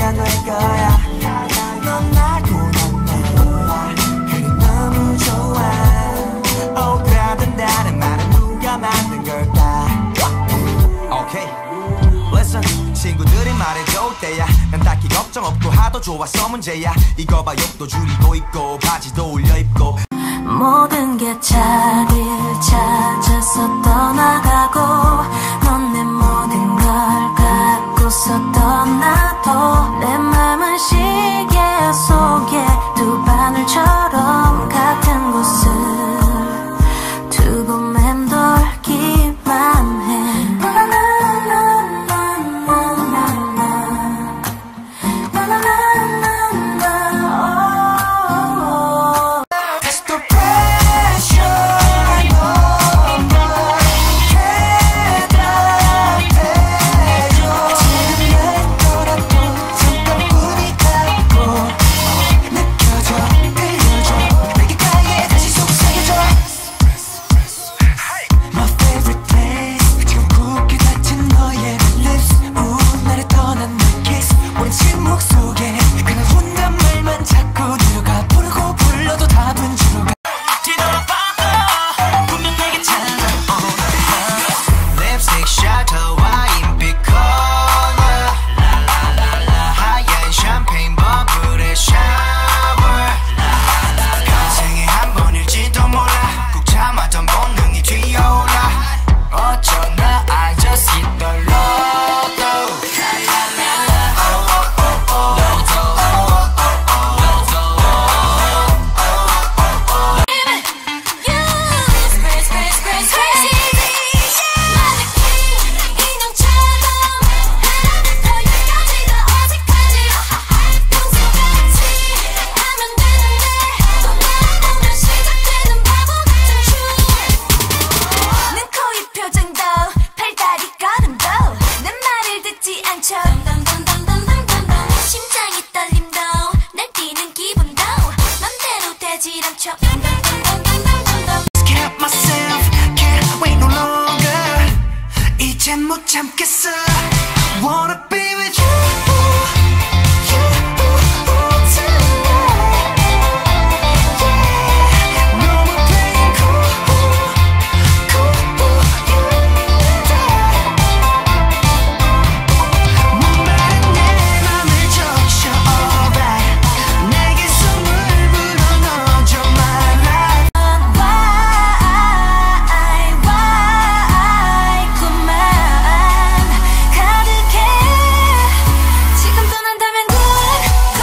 안 될 거야. 넌 나고 난 몰라. 그게 너무 좋아. 오그라든다는 말은 누가 만든 걸까? 오케이 listen, 친구들이 말해줄 때야 난 딱히 걱정 없고 하도 좋아서 문제야. 이거 봐 욕도 줄이고 있고 바지도 올려 입고 모든 게 자리를 찾아서 떠나가고 넌 내 모든 걸 갖고서 떠나도 내 맘은 시계 속에 두 바늘처럼 같은 곳을 두고 맴돌기만 해. 심장이 떨림도 날 뛰는 기분도 맘대로 되질 않죠. Can't myself, can't wait no longer. 이젠 못 참겠어. Wanna be with you, you tonight. Yeah, no more playing cool, cool, you die. 목마른 내 맘을 적셔, alright. 내게 숨을 불어넣어줘, my life. Why 꿈만 가득해. 지금 떠난다면 good,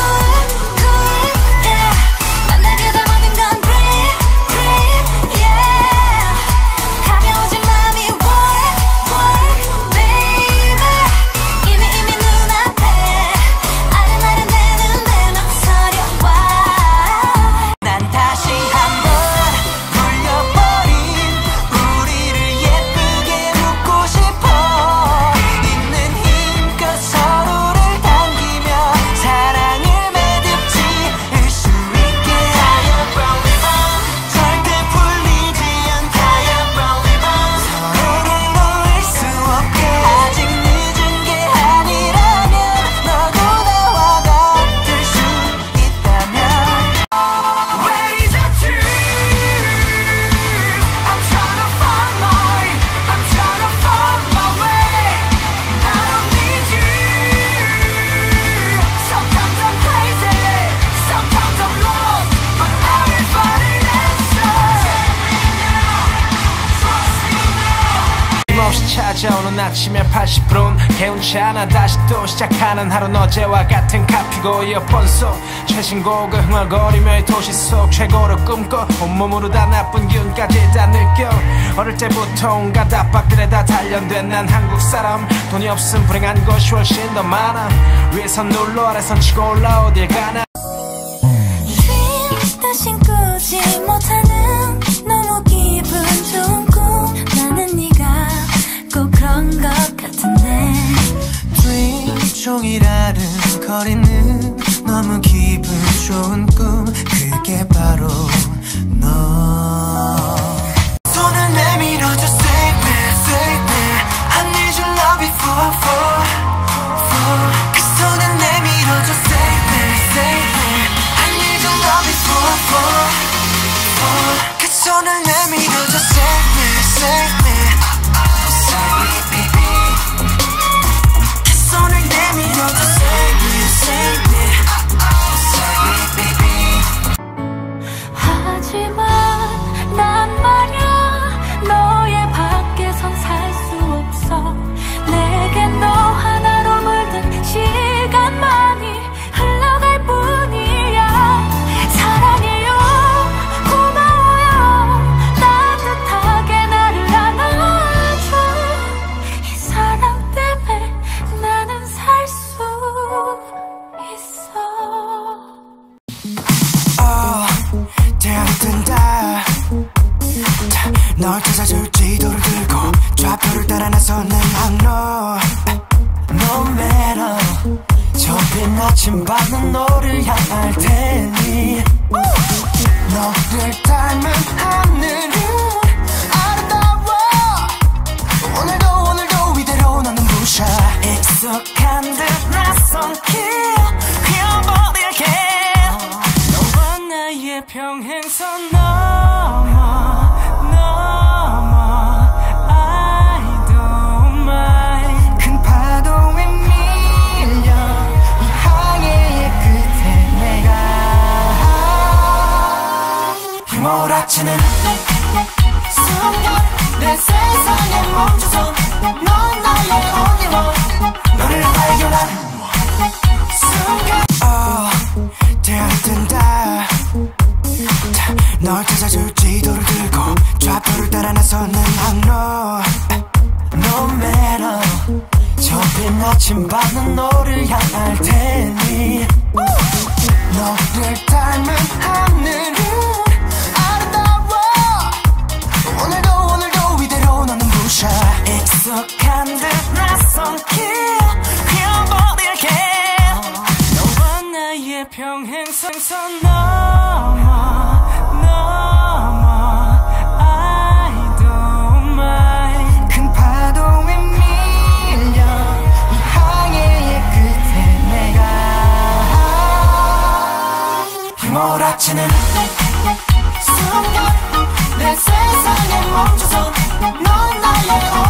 yeah. 만나려다 모든 건 breathe, yeah. 가벼워진 맘이 work, baby. 이미 눈앞에 아른아른대는 내 맘 서려와. 난 다시 한번 불려버린 우리를 예쁘게 묻고 싶어. 있는 힘껏 서로를 당기며 사랑을 매듭지을 수 있게 하여 절대 풀리지 않다야. 서로를 놓을 수 없게 아직 늦은 게 아니라면 너도 나와 같을 수 있다면. Ways of truth. I'm trying to find mine. I'm trying to find my way. I don't need you. Sometimes I'm crazy. Sometimes I'm lost. But I will find an answer. 힘없이 찾아오는 아침의 80%는 개운치 않아. 다시 또 시작하는 하루는 어제와 같은 카피고 이어폰 속 최신곡을 흥얼거리며 이 도시 속 최고를 꿈꿔 온몸으로 다 나쁜 기운까지 다 느껴. 어릴 때부터 온갖 압박들에 다 단련된 난 한국 사람. 돈이 없음 불행한 것이 훨씬 더 많아. 위에선 눌러 아래선 치고 올라 어딜 가나. 다신 꾸지 못하는 너무 기분 좋은 꿈. 나는 네가 꼭 그런 것 같은데. dream 종일 아른거리는 너무 기분 좋은 꿈. 그게 바로 너. 손을 내밀어줘, say that I need your love before, for. 그 손을 내밀어줘, save me. 손을 내밀어줘 save me, save me. 하지만 난 말야 너의 밖에선 살 수 없어. 내겐 너 하나로 물든 시간만이 흘러갈 뿐이야. 사랑해요 고마워요 따뜻하게 나를 안아줘. 이 사랑 때문에 나는 살 수 있어. 되어든다 널 찾아줄 지도를 들고 좌표를 따라 나서는 항로. No matter 저 빈 아침 밤은 너를 향할 테니. 너를 닮은 하늘은 아름다워. 오늘도 이대로 너는 부셔. 익숙한 듯 낯선 길 그려버릴게. 너와 나의 평행선 넘어 I don't mind. 큰 파도에 밀려 이 항해의 끝에 내가 휘몰아치는 순간 내 세상에 멈춰서 넌 나의 only one. 너를 발견한 순간 되어든다 널 찾아줄 지도를 들고 좌표를 따라 나서는 항로. No matter 저 빈 아침 밤은 너를 향할 테니. 너를 닮은 하늘은 아름다워. 오늘도 이대로 너는 부셔. 익숙한 듯 낯선 길 그려버릴게. 너와 나의 평행선 넘어 I don't mind. 큰 파도에 밀려 이 항해의 끝에 내가 휘몰아치는 순간 내 세상에 멈춰서 넌 나의